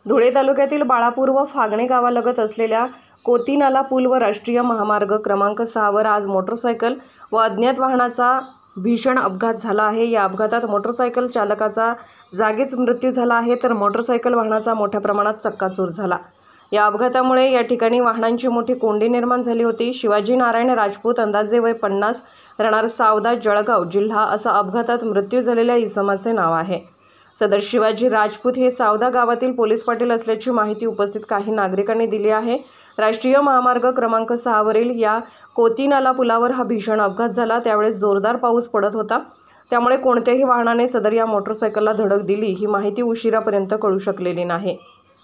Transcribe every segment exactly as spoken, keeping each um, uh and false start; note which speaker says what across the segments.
Speaker 1: धुळे तालुक्यातील बाळापूर व फागणे गावालगत असलेल्या कोतीनाला पूल व राष्ट्रीय महामार्ग क्रमांक सहा वर आज मोटरसायकल व अज्ञात वाहनाचा भीषण अपघात झाला आहे। या अपघातात मोटरसायकल चालकाचा जागीच मृत्यू झाला आहे, तर मोटरसायकल वाहनाचा मोठ्या प्रमाणात चक्काचूर झाला। या अपघातामुळे या ठिकाणी वाहनांची मोठी कोंडी निर्माण झाली होती। शिवाजी नारायण राजपूत, अंदाजे वय पन्नास, राहणार सावदा, जळगाव जिल्हा, असा अपघातात मृत्यू झालेल्या इसमाचे नाव आहे। सदर शिवाजी राजपूत हे सावदा गावातील पोलीस पाटील असल्याची माहिती उपस्थित काही नागरिकांनी दिली आहे। राष्ट्रीय महामार्ग क्रमांक सहा वरील या कोतीनाला पुलावर हा भीषण अपघात झाला। त्यावेळेस जोरदार पाऊस पडत होता, त्यामुळे कोणत्याही वाहनाने सदर या मोटरसायकलला धडक दिली ही माहिती उशिरापर्यंत कळू शकलेली नाही।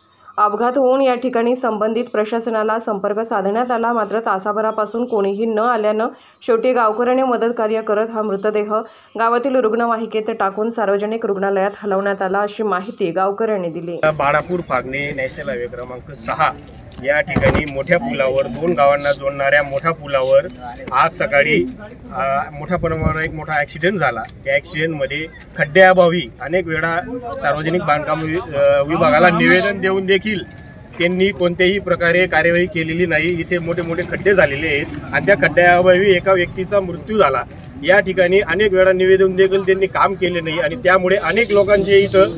Speaker 1: अपघात होऊन या ठिकाणी संबंधित प्रशासनाला संपर्क साधण्यात आला, मात्र तासाभरापासून कोणीही न आल्यानं शेवटी गावकऱ्यांनी मदत कार्य करत हा मृतदेह गावातील रुग्णवाहिकेत टाकून सार्वजनिक रुग्णालयात हलवण्यात आला, अशी माहिती गावकऱ्यांनी दिली।
Speaker 2: बाळापूर फागणे नॅशनल हायवे क्रमांक सहा या ठिकाणी मोठ्या पुलावर, दोन गावांना जोडणाऱ्या मोठ्या पुलावर आज सकाळी मोठ्या प्रमाणावर एक मोठा ॲक्सिडेंट झाला। त्या ॲक्सिडेंटमध्ये खड्ड्याअभावी अनेक वेळा सार्वजनिक बांधकाम विभागाला निवेदन देऊन देखील त्यांनी कोणत्याही प्रकारे कार्यवाही केलेली नाही। इथे मोठे मोठे खड्डे झालेले आहेत आणि त्या खड्ड्याअभावी एका व्यक्तीचा मृत्यू झाला। या ठिकाणी अनेक वेळा निवेदन देखील त्यांनी काम केले नाही आणि त्यामुळे अनेक लोकांचे इथं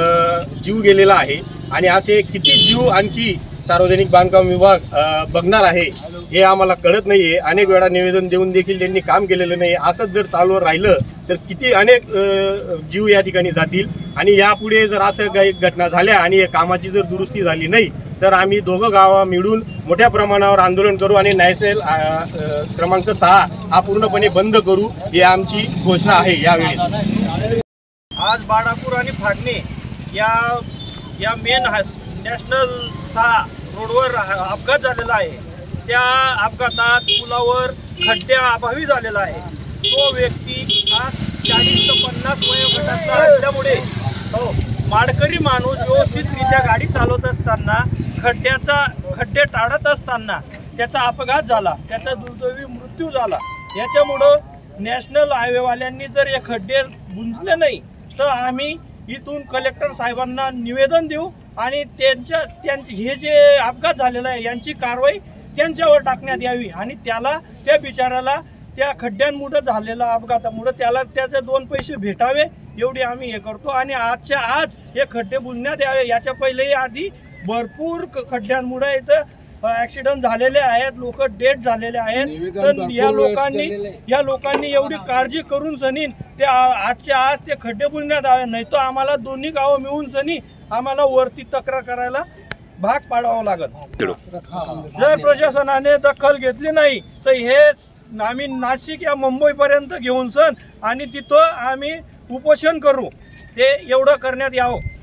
Speaker 2: जीव गेलेला आहे आणि असे किती जीव आणखी सार्वजनिक बांधकाम विभाग बघणार आहे हे आम्हाला कळत नाही आहे। अनेक वेळा निवेदन देऊन देखील त्यांनी काम केलेलं नाही। असंच जर चालू राहिलं तर किती अनेक जीव या ठिकाणी जातील आणि यापुढे जर असं काही घटना झाल्या आणि कामाची जर दुरुस्ती झाली नाही तर आम्ही दोघं गावा मिळून मोठ्या प्रमाणावर आंदोलन करू आणि नॅशनल क्रमांक सहा हा पूर्णपणे बंद करू, ही आमची घोषणा आहे। यावेळी
Speaker 3: आज बाळापूर आणि फागणे या या मेन नॅशनल सहा रोडवर अपघात झालेला आहे। त्या अपघातात पुलावर खड्ड्याअभावी झालेला आहे। तो व्यक्ती हा चाळीस ते पन्नास वयोगटाचा असल्यामुळे हो माडकरी माणूस व्यवस्थितरित्या गाडी चालवत असताना खड्ड्याचा खड्डे टाळत असताना त्याचा अपघात झाला, त्याचा दुर्दैवी मृत्यू झाला। याच्यामुळं नॅशनल हायवेवाल्यांनी जर हे खड्डे बुंजले नाही तर आम्ही इथून कलेक्टर साहेबांना निवेदन देऊ आणि त्यांच्या हे जे अपघात झालेला आहे यांची कारवाई त्यांच्यावर टाकण्यात यावी आणि त्याला त्या बिचाराला त्या खड्ड्यांमुळे झालेल्या अपघातामुळे त्याला त्याचे दोन पैसे भेटावे एवढी आम्ही हे करतो आणि आजच्या आज हे खड्डे बुजण्यात यावे। याच्या पहिलेही आधी भरपूर खड्ड्यांमुळे इथं ॲक्सिडेंट झालेले आहेत, लोक डेथ झालेले आहेत। तर या लोकांनी या लोकांनी एवढी काळजी करून सनी ते आजच्या आज ते खड्डे बुजण्यात यावे, नाही तर आम्हाला दोन्ही गावं मिळून सनी आम्हाला वरती तक्रार करायला भाग पाडावं लागेल। जर प्रशासनाने दखल घेतली नाही तर हे आम्ही नाशिक या मुंबईपर्यंत घेऊन सन आणि तिथं आम्ही उपोषण करू, ते एवढं करण्यात यावं।